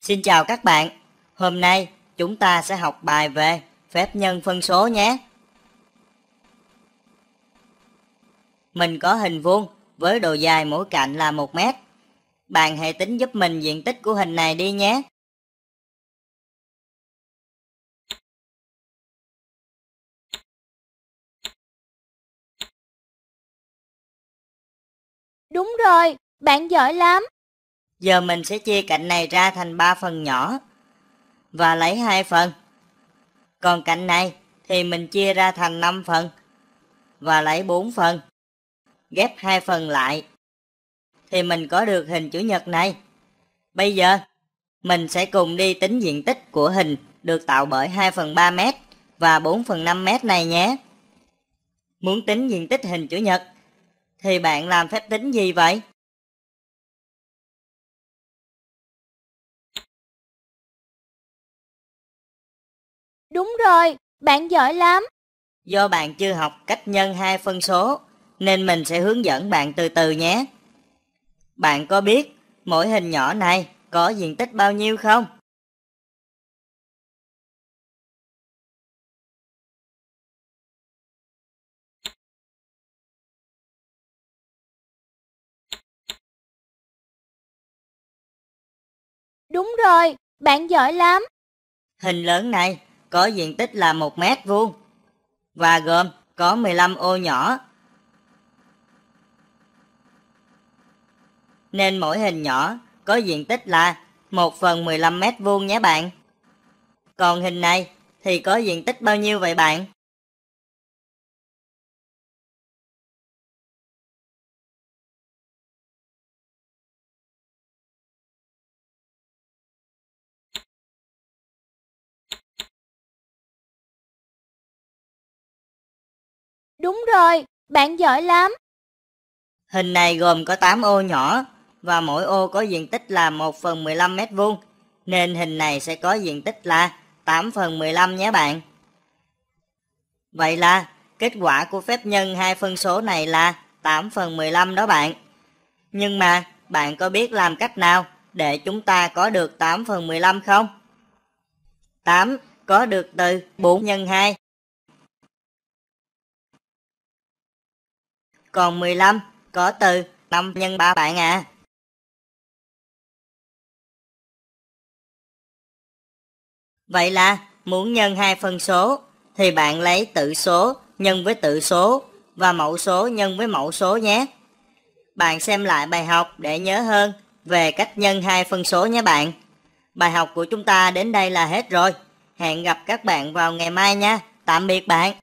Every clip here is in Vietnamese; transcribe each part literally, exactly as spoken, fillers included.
Xin chào các bạn. Hôm nay chúng ta sẽ học bài về phép nhân phân số nhé. Mình có hình vuông với độ dài mỗi cạnh là một mét. Bạn hãy tính giúp mình diện tích của hình này đi nhé. Đúng rồi, bạn giỏi lắm. Giờ mình sẽ chia cạnh này ra thành ba phần nhỏ và lấy hai phần. Còn cạnh này thì mình chia ra thành năm phần và lấy bốn phần. Ghép hai phần lại thì mình có được hình chữ nhật này. Bây giờ mình sẽ cùng đi tính diện tích của hình được tạo bởi hai phần ba mét và bốn phần năm mét này nhé. Muốn tính diện tích hình chữ nhật thì bạn làm phép tính gì vậy? Đúng rồi, bạn giỏi lắm. Do bạn chưa học cách nhân hai phân số nên mình sẽ hướng dẫn bạn từ từ nhé. Bạn có biết mỗi hình nhỏ này có diện tích bao nhiêu không? Đúng rồi, bạn giỏi lắm. Hình lớn này có diện tích là một mét vuông và gồm có mười lăm ô nhỏ. Nên mỗi hình nhỏ có diện tích là một phần mười lăm mét vuông nhé bạn. Còn hình này thì có diện tích bao nhiêu vậy bạn? Đúng rồi, bạn giỏi lắm. Hình này gồm có tám ô nhỏ và mỗi ô có diện tích là một phần mười lăm mét vuông, nên hình này sẽ có diện tích là tám phần mười lăm nhé bạn. Vậy là kết quả của phép nhân hai phân số này là tám phần mười lăm đó bạn. Nhưng mà bạn có biết làm cách nào để chúng ta có được tám phần mười lăm không? tám có được từ bốn nhân hai. Còn mười lăm có từ năm nhân ba bạn à. Vậy là muốn nhân hai phân số thì bạn lấy tự số nhân với tự số và mẫu số nhân với mẫu số nhé. Bạn xem lại bài học để nhớ hơn về cách nhân hai phân số nhé bạn. Bài học của chúng ta đến đây là hết rồi. Hẹn gặp các bạn vào ngày mai nha. Tạm biệt bạn.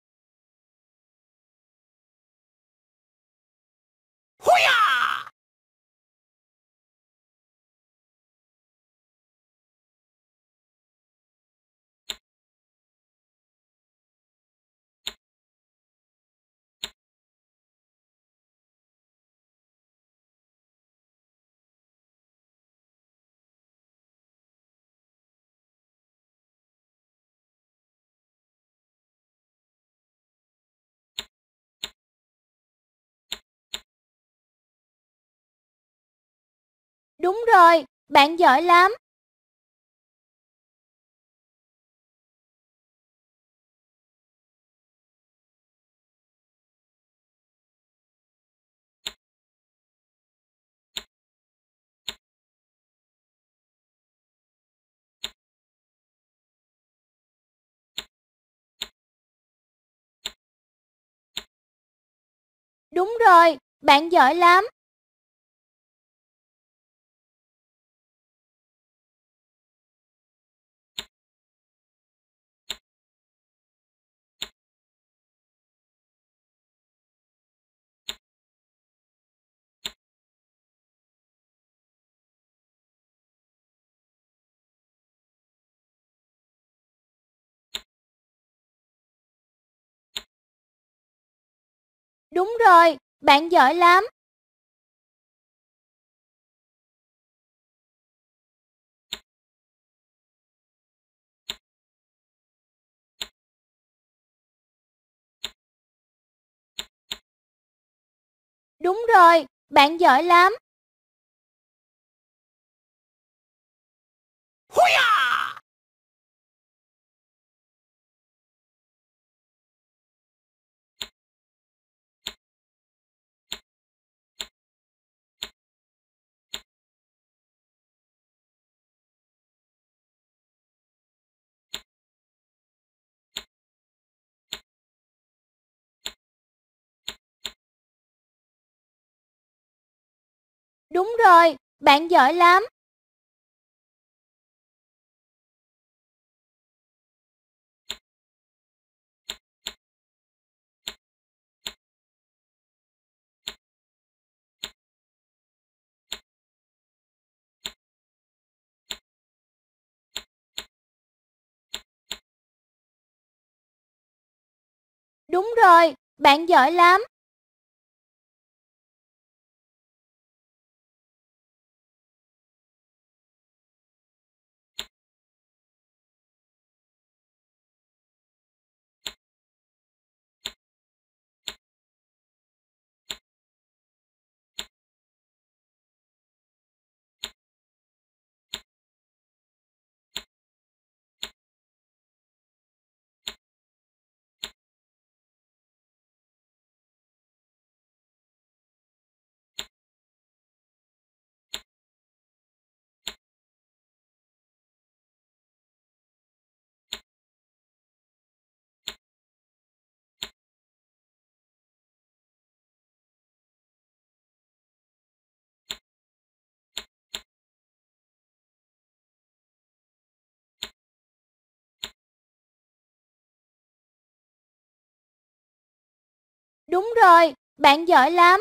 Đúng rồi, bạn giỏi lắm. Đúng rồi, bạn giỏi lắm. Đúng rồi, bạn giỏi lắm. Đúng rồi, bạn giỏi lắm. Đúng rồi, bạn giỏi lắm. Đúng rồi, bạn giỏi lắm. Đúng rồi, bạn giỏi lắm.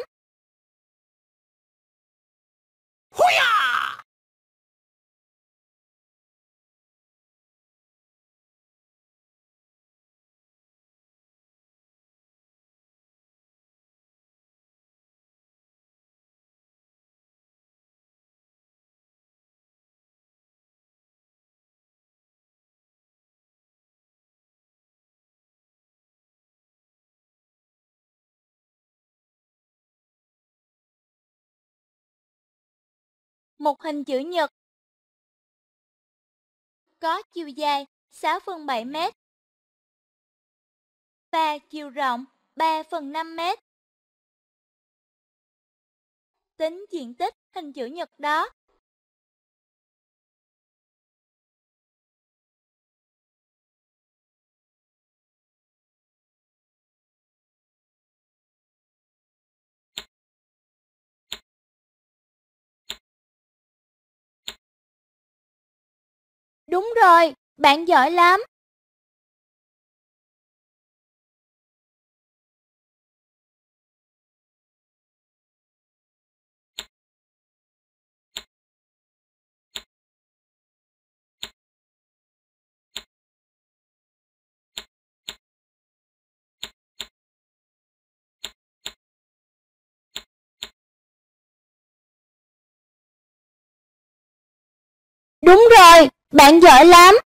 Một hình chữ nhật có chiều dài sáu phần bảy mét và chiều rộng ba phần năm mét. Tính diện tích hình chữ nhật đó. Đúng rồi, bạn giỏi lắm. Đúng rồi, bạn giỏi lắm.